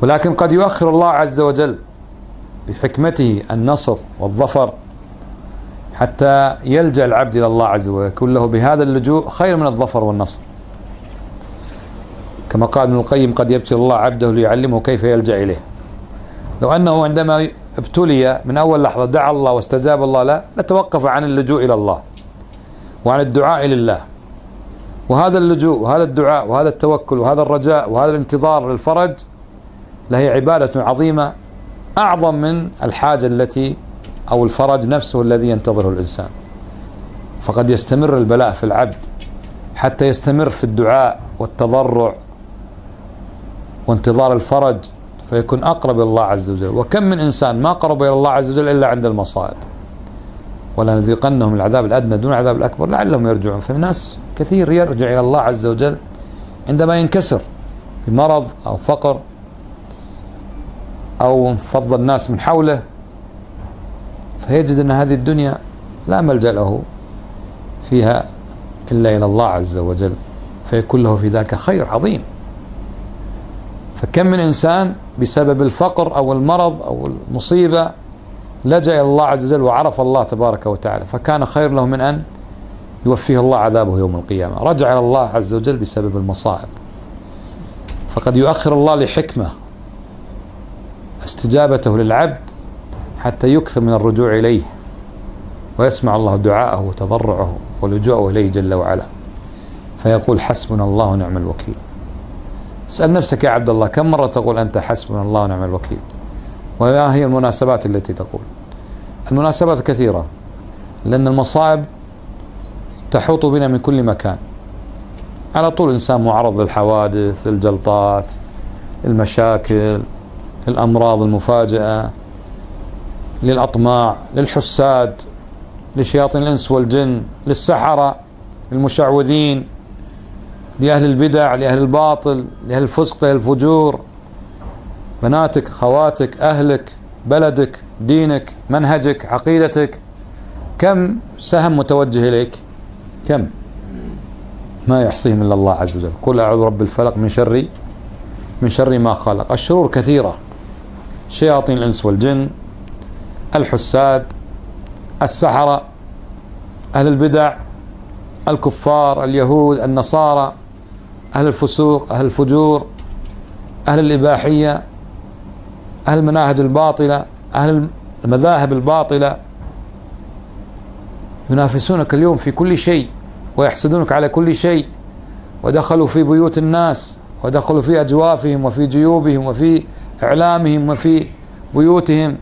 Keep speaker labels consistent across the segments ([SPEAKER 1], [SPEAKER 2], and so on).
[SPEAKER 1] ولكن قد يؤخر الله عز وجل بحكمته النصر والظفر حتى يلجأ العبد إلى الله عز وجل، يكون له بهذا اللجوء خير من الظفر والنصر. كما قال ابن القيم: قد يبتلي الله عبده ليعلمه كيف يلجأ إليه. لو أنه عندما ابتلي من أول لحظة دعا الله واستجاب الله له لتوقف عن اللجوء إلى الله وعن الدعاء لله. وهذا اللجوء وهذا الدعاء وهذا التوكل وهذا الرجاء وهذا الانتظار للفرج لهي عبادة عظيمة أعظم من الحاجة التي أو الفرج نفسه الذي ينتظره الإنسان. فقد يستمر البلاء في العبد حتى يستمر في الدعاء والتضرع وانتظار الفرج فيكون أقرب إلى الله عز وجل. وكم من إنسان ما قرب إلى الله عز وجل إلا عند المصائب. ولنذيقنهم العذاب الأدنى دون العذاب الأكبر لعلهم يرجعون. فالناس كثير يرجع إلى الله عز وجل عندما ينكسر بمرض أو فقر أو انفض الناس من حوله، فيجد أن هذه الدنيا لا ملجأ له فيها إلا إلى الله عز وجل، فيكون له في ذاك خير عظيم. فكم من إنسان بسبب الفقر أو المرض أو المصيبة لجأ إلى الله عز وجل وعرف الله تبارك وتعالى، فكان خير له من أن يوفيه الله عذابه يوم القيامة. رجع إلى الله عز وجل بسبب المصائب. فقد يؤخر الله لحكمة استجابته للعبد حتى يكثر من الرجوع إليه ويسمع الله دعاءه وتضرعه ولجوءه إليه جل وعلا، فيقول: حسبنا الله ونعم الوكيل. اسأل نفسك يا عبد الله، كم مرة تقول أنت حسبنا الله ونعم الوكيل؟ وما هي المناسبات التي تقول؟ المناسبات كثيرة، لأن المصائب تحوط بنا من كل مكان. على طول الإنسان معرض للحوادث، للجلطات، المشاكل، للأمراض المفاجئة، للأطماع، للحساد، لشياطين الإنس والجن، للسحرة، للمشعوذين، لأهل البدع، لأهل الباطل، لأهل الفسق، لأهل الفجور، بناتك، خواتك، أهلك، بلدك، دينك، منهجك، عقيدتك. كم سهم متوجه إليك؟ كم؟ ما يحصيهم إلا الله عز وجل. قل أعوذ برب الفلق من شر ما خلق. الشرور كثيرة، شياطين الإنس والجن، الحساد، السحرة، أهل البدع، الكفار، اليهود، النصارى، أهل الفسوق، أهل الفجور، أهل الإباحية، أهل المناهج الباطلة، أهل المذاهب الباطلة، ينافسونك اليوم في كل شيء ويحسدونك على كل شيء، ودخلوا في بيوت الناس ودخلوا في أجوافهم وفي جيوبهم وفي إعلامهم وفي بيوتهم.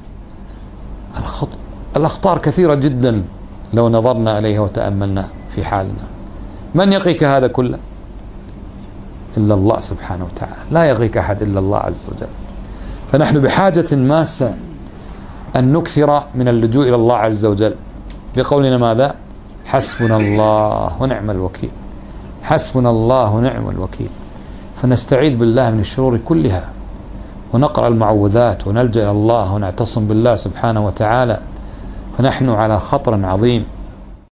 [SPEAKER 1] الأخطار كثيرة جدا لو نظرنا إليها وتأملنا في حالنا. من يقيك هذا كله؟ إلا الله سبحانه وتعالى، لا يقيك أحد إلا الله عز وجل. فنحن بحاجة ماسة أن نكثر من اللجوء إلى الله عز وجل بقولنا ماذا؟ حسبنا الله ونعم الوكيل. حسبنا الله ونعم الوكيل. فنستعيذ بالله من الشرور كلها ونقرأ المعوذات ونلجأ إلى الله ونعتصم بالله سبحانه وتعالى، فنحن على خطر عظيم.